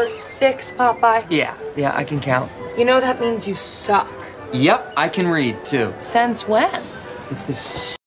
6, Popeye. Yeah, I can count. You know that means you suck. Yep, I can read, too. Since when? It's the